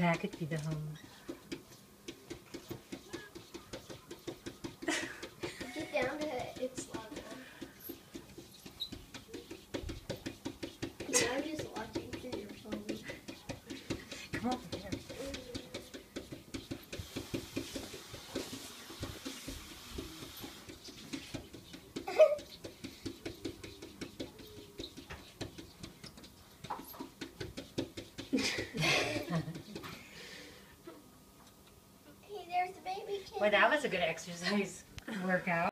packet be the home? Get down to its level. I'm just watching through your phone. Come over here. Hey, there's the baby kid. Well, that was a good exercise workout.